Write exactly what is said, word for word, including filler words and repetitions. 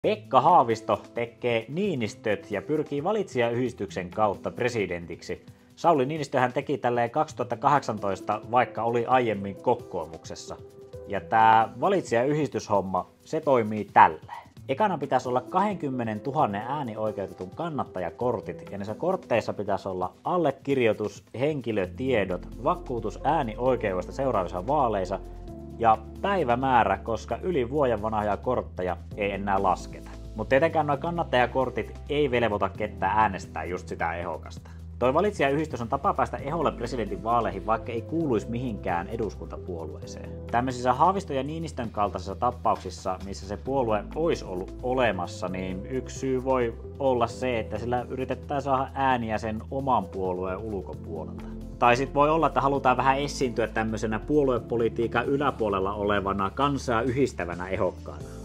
Pekka Haavisto tekee Niinistöt ja pyrkii valitsijayhdistyksen kautta presidentiksi. Sauli Niinistöhän teki tälleen kaksituhattakahdeksantoista, vaikka oli aiemmin kokoomuksessa. Ja tää valitsijayhdistyshomma, se toimii tälleen. Ekana pitäisi olla kaksikymmentätuhatta äänioikeutetun kannattajakortit, ja näissä kortteissa pitäisi olla allekirjoitus, henkilötiedot, vakuutus äänioikeudesta seuraavissa vaaleissa ja päivämäärä, koska yli vuoden vanhoja kortteja ei enää lasketa. Mutta tietenkään nuo kannattajakortit ei velvoita ketään äänestää just sitä ehdokasta. Toi valitsijayhdistys on tapa päästä eholle presidentin vaaleihin, vaikka ei kuuluisi mihinkään eduskuntapuolueeseen. Tämmöisissä Haaviston ja Niinistön kaltaisissa tapauksissa, missä se puolue olisi ollut olemassa, niin yksi syy voi olla se, että sillä yritetään saada ääniä sen oman puolueen ulkopuolelta. Tai sitten voi olla, että halutaan vähän esiintyä tämmöisenä puoluepolitiikan yläpuolella olevana kansaa yhdistävänä ehdokkaana.